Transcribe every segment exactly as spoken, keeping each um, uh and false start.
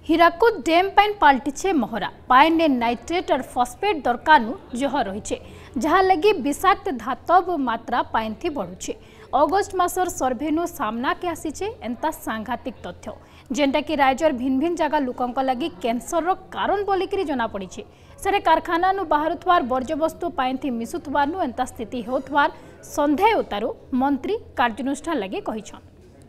Hirakud dam पाइन पाल्टिछे महरा पाइन ने नाइट्रेट और फॉस्फेट दरकार जह रही जहाँ लगी विषाक्त धातव मात्रा पाइन थी बढ़ुचे। अगस्ट मासर सर्भेनु सामना के आसीचे एंता सांघातिक तथ्य जेनटा कि राज्यर भिन्न भिन्न जगह लोकंक लगी कैंसर रो कारण बोलिकी जना पड़ी सारे कारखाना नु बाहरुथवार वर्ज्यवस्तु पाइन थी मिसुथवार नु एंता स्थिति होथवार संदेह उतारू मंत्री कार्यानुष्ठान लगी कहिछन।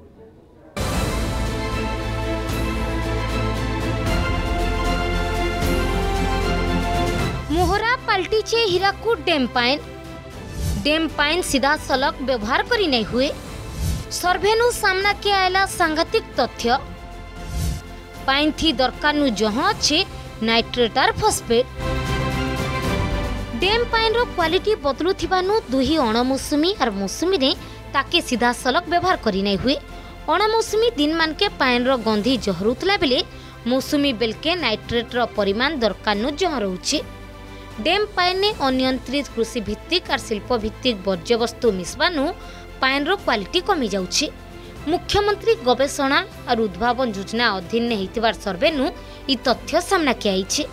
मोहरा पलटिछे हीराकुद डैम पाइन डैम पाइन सीधा सलक व्यवहार करी नहीं हुए सर्भेनु सामना के आयला सांघातिक तथ्य पाइन थी दरकार नु जहाँ अच्छे नाइट्रेट और फॉस्फेट डैम पाइन रो क्वालिटी बदलुथिबानु दुही अणमौसुमी और मौसुमी ने ताके सीधा सलक व्यवहार करी नहीं हुए अणमौसुमी दिन मान के पाइन रो गंधी जहरुतला बेले मौसुमी बेलके नाइट्रेट रो परिमाण दरकार नु जहाँ रहउछि। डैम पाइन ने अनियंत्रित कृषि भित्तिक और शिल्प भित्तिक वर्ज्यवस्तु मिसबानु पाइन रो क्वालिटी कमी जाउछि। मुख्यमंत्री गवेषणा और उद्भावन योजना अधीन ने हितवार सर्वे नु ई तथ्य सामना के आइछि।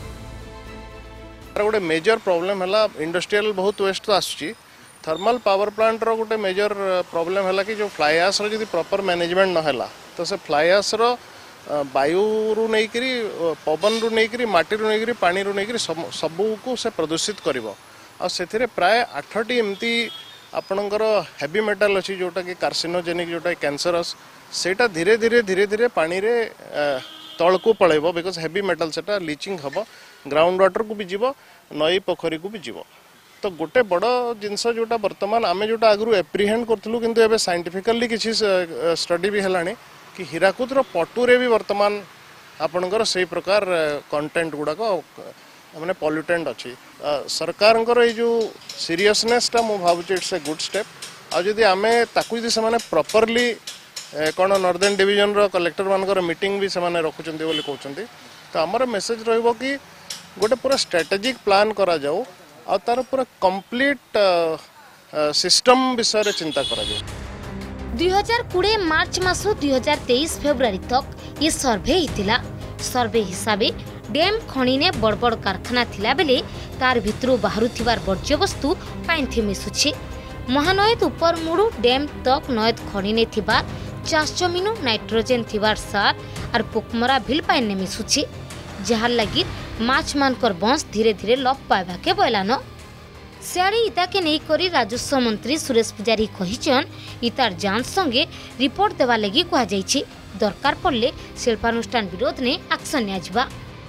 गोटे मेजर प्रॉब्लम हला इंडस्ट्रियल बहुत वेस्ट तो आसुची थर्मल पावर प्लांट रो गोटे मेजर प्रॉब्लम हला कि जो फ्लाई एश रो जदी प्रॉपर मैनेजमेंट न हला तो से फ्लाई एश रो वायु रु नहीं करी पवन रु नहीं करी माटी रु नहीं करी पानी रु नहीं करी सबू को से प्रदूषित करिवो आ सेथिरे प्राय आठटी एमती आपणकर हेवी मेटाल अच्छी जोटा कि कार्सिनोजेनिक जोटा कैंसरस सेटा धीरे धीरे धीरे धीरे पानी रे तल को पलैब बिकज हेवी मेटाल सेटा लीचिंग हम ग्राउंड वाटर को भी जीव नई पोखरी को भी जीव तो गोटे बड़ जिनस जोटा बर्तमान आम जोटा आगु एप्रिहेंड करूँ किंतु एबे साइंटिफिकली किसी स्टडी भी है कि हीराकुद पटुरे भी वर्तमान आपणकर से प्रकार कंटेंट गुड़ाक माने पॉल्यूटेंट अच्छी सरकार जो सीरियसनेस टा मु भावुची इट्स ए गुड स्टेप आ जदि आमे ताकु जदि से प्रॉपरली कौन नॉर्दर्न डिवीजन रो कलेक्टर मानकर मीटिंग भी से रखुचंती बोली कहउचंती तो हमर मेसेज रहइबो कि गोटे पूरा स्ट्रेटेजिक प्लान करा जाऊ आ तार पूरा कंप्लीट सिस्टम विषय रे चिंता करा जाऊ। दुई हजार कोड़े मार्च मासु दुई हजार तेईस फेब्रुआरी तक ये सर्भे हितिला सर्भे हिसाबे डैम खणी ने बड़ बड़ कारखाना थिला बेले तार भितरु बाहरुथिबार वर्ज्यवस्तु पाइन थी मिसुछि। महानयत उपर मुड़ू डैम तक नयत खणी ने थिबा चाष जमीनु नाइट्रोजेन थिबार सार और पोकमरा भिल पाइन ने मिसुछि जहार लगी माछ मानकर बंश धीरे धीरे लोप पाइबा के बयलान सियाड़ी इता के नहीं करी राजस्व मंत्री सुरेश पुजारी कहिचन इतार जांच संगे रिपोर्ट देवा लगी कहा जाइछि दरकार पड़ले शिल्पानुष्ठान विरोध ने एक्शन नियाजिबा।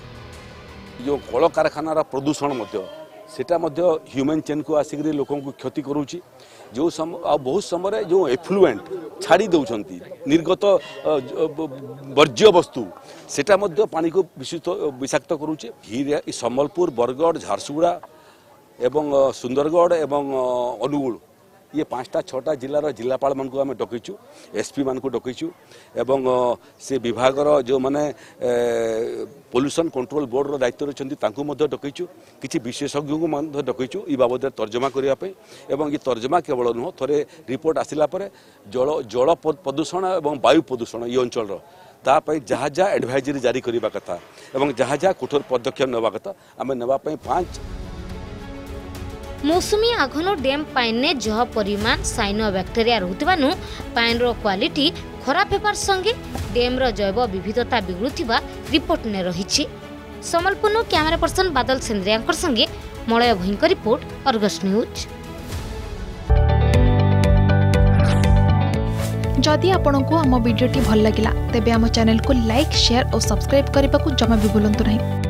जो कल कारखानार प्रदूषण मध्य सेटा मध्य ह्यूमन चेन को आसिक लोकों को क्षति करूची जो सम बहुत समय जो एफ्लुएंट छाड़ी दौरान निर्गत वर्ज्य वस्तु सेटा मध्य पानी को विषाक्त करूचे हीरे सम्बलपुर बरगढ़ झारसुगुड़ा एवं सुंदरगढ़ एवं अनुगुल ये पांचटा छटा जिलार जिलापाल मान को आम डकईचु एसपी मान को डकईचु एवं से विभागर जो माने पोल्यूशन कंट्रोल बोर्ड रो दायित्व रही डकईचु किसी विशेषज्ञ को डकईचु ई बाबद तर्जमा करने एवं ये तर्जमा केवल नुह थे रिपोर्ट आसला जल जल प्रदूषण एवं वायु प्रदूषण ये अंचल तापाई जहाँ जहाँ एडवाइजरी जारी करने कथा एवं जहाँ जहाँ कठोर पदक्षेप नेबा कथा आम नेबाई पाँच मौसुमी आघन डैम पाइन ने जह परिमाण साइनो बैक्टेरिया रहुथिबानु पाइन रो क्वालिटी खराब हेबार संगे डैम रो जैव विविधता बिगड़ुथिबा रिपोर्ट ने रहिछि। समलपुर कैमरा पर्सन बादल सेंद्रियांकर संगे मलय भयंकर रिपोर्ट अर्गस न्यूज। जदि आपंक आम भिडी भल लगा तेब आम चैनल को लाइक शेयर और सब्सक्राइब करने को जमा भी भूलु नहीं।